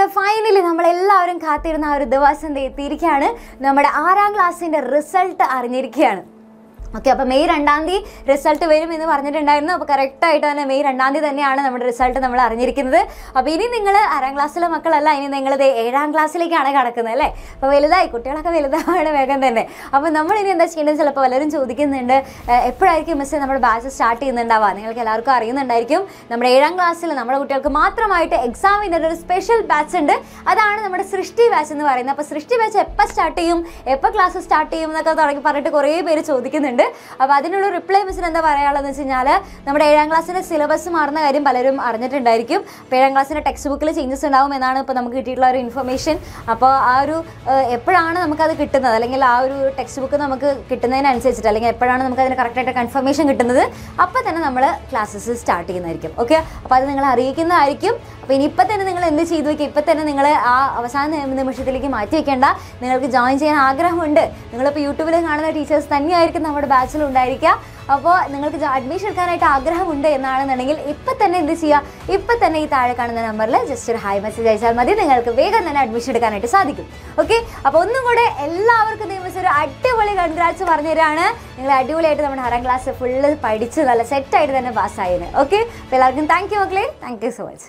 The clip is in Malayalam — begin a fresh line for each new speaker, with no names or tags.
ഫൈനലി നമ്മളെല്ലാവരും കാത്തിരുന്ന ആ ഒരു ദിവസം എത്തിയിരിക്കുകയാണ്. നമ്മുടെ 6ാം ക്ലാസ്സിൻ്റെ റിസൾട്ട് അറിഞ്ഞിരിക്കുകയാണ്. ഓക്കെ, അപ്പോൾ മെയ് 2-ാം തീയതി റിസൾട്ട് വരും എന്ന് പറഞ്ഞിട്ടുണ്ടായിരുന്നു. അപ്പോൾ കറക്റ്റായിട്ട് തന്നെ മെയ് 2-ാം തീയതി തന്നെയാണ് നമ്മുടെ റിസൾട്ട് നമ്മൾ അറിഞ്ഞിരിക്കുന്നത്. അപ്പോൾ ഇനി നിങ്ങൾ 6ാം ക്ലാസ്സിലെ മക്കളല്ല, ഇനി നിങ്ങളിത് 7ാം ക്ലാസ്സിലേക്കാണ് കിടക്കുന്നത് അല്ലേ. അപ്പോൾ വലുതായി, കുട്ടികളൊക്കെ വലുതാണ് വേഗം തന്നെ. അപ്പോൾ നമ്മളിനി എന്താ ചെയ്യേണ്ടത്, ചിലപ്പോൾ പലരും ചോദിക്കുന്നുണ്ട് എപ്പോഴായിരിക്കും മിസ്സേ നമ്മുടെ ബാച്ച് സ്റ്റാർട്ട് ചെയ്യുന്നുണ്ടാവുക. നിങ്ങൾക്ക് എല്ലാവർക്കും അറിയുന്നുണ്ടായിരിക്കും, നമ്മുടെ 7ാം ക്ലാസ്സിൽ നമ്മുടെ കുട്ടികൾക്ക് മാത്രമായിട്ട് എക്സാമിൻ്റെ ഒരു സ്പെഷ്യൽ ബാച്ച് ഉണ്ട്. അതാണ് നമ്മുടെ സൃഷ്ടി ബാച്ച് എന്ന് പറയുന്നത്. അപ്പോൾ സൃഷ്ടി ബാച്ച് എപ്പോൾ സ്റ്റാർട്ട് ചെയ്യും, എപ്പോൾ ക്ലാസ് സ്റ്റാർട്ട് ചെയ്യും എന്നൊക്കെ പറഞ്ഞിട്ട് കുറേ പേര് ചോദിക്കുന്നുണ്ട്. അപ്പോൾ അതിനുള്ള റിപ്ലൈ മിസ്സിന് എന്താ പറയാനുള്ളതെന്ന് വെച്ച് കഴിഞ്ഞാൽ, നമ്മുടെ 7ാം ക്ലാസ്സിൻ്റെ സിലബസ് മാറുന്ന കാര്യം പലരും അറിഞ്ഞിട്ടുണ്ടായിരിക്കും. അപ്പോൾ 7ാം ക്ലാസ്സിൻ്റെ ടെക്സ്റ്റ് ബുക്കിൽ ചേഞ്ചസ് ഉണ്ടാവും എന്നാണ് ഇപ്പോൾ നമുക്ക് കിട്ടിയിട്ടുള്ള ഒരു ഇൻഫർമേഷൻ. അപ്പോൾ ആ ഒരു എപ്പോഴാണ് നമുക്കത് കിട്ടുന്നത്, അല്ലെങ്കിൽ ആ ഒരു ടെക്സ്റ്റ് ബുക്ക് നമുക്ക് കിട്ടുന്നതിനനുസരിച്ചിട്ട്, അല്ലെങ്കിൽ എപ്പോഴാണ് നമുക്ക് അതിന് കറക്റ്റായിട്ട് കൺഫർമേഷൻ കിട്ടുന്നത്, അപ്പോൾ തന്നെ നമ്മൾ ക്ലാസ്സസ് സ്റ്റാർട്ട് ചെയ്യുന്നതായിരിക്കും. ഓക്കെ, അപ്പോൾ അത് നിങ്ങൾ അറിയിക്കുന്നതായിരിക്കും. അപ്പോൾ ഇനിയിപ്പോൾ തന്നെ നിങ്ങൾ എന്ത് ചെയ്തു വയ്ക്കുക, ഇപ്പം തന്നെ നിങ്ങൾ ആ അവസാന നിമിഷത്തിലേക്ക് മാറ്റി വയ്ക്കേണ്ട. നിങ്ങൾക്ക് ജോയിൻ ചെയ്യാൻ ആഗ്രഹമുണ്ട്, നിങ്ങളിപ്പോൾ യൂട്യൂബിൽ കാണുന്ന ടീച്ചേഴ്സ് തന്നെയായിരിക്കും നമ്മുടെ ബാച്ചിലുണ്ടായിരിക്കുക. അപ്പോൾ നിങ്ങൾക്ക് അഡ്മിഷൻ എടുക്കാനായിട്ട് ആഗ്രഹമുണ്ട് എന്നാണെന്നുണ്ടെങ്കിൽ ഇപ്പം തന്നെ എന്ത് ചെയ്യുക, ഇപ്പം തന്നെ ഈ താഴെ കാണുന്ന നമ്പറിൽ ജസ്റ്റ് ഒരു ഹായ് മെസ്സേജ് അയച്ചാൽ മതി. നിങ്ങൾക്ക് വേഗം തന്നെ അഡ്മിഷൻ എടുക്കാനായിട്ട് സാധിക്കും. ഓക്കെ, അപ്പോൾ ഒന്നും കൂടെ എല്ലാവർക്കും ദിവസം ഒരു അടിപൊളി കൺഗ്രാറ്റ്സ് പറഞ്ഞു തരാണ്. നിങ്ങൾ അടിപൊളിയായിട്ട് നമ്മുടെ 6ാം ക്ലാസ് ഫുള്ള് പഠിച്ച് നല്ല സെറ്റായിട്ട് തന്നെ പാസ്സായിരുന്നു. ഓക്കെ, അപ്പോൾ എല്ലാവർക്കും താങ്ക് യു മക്കളെ, താങ്ക് യു സോ മച്ച്.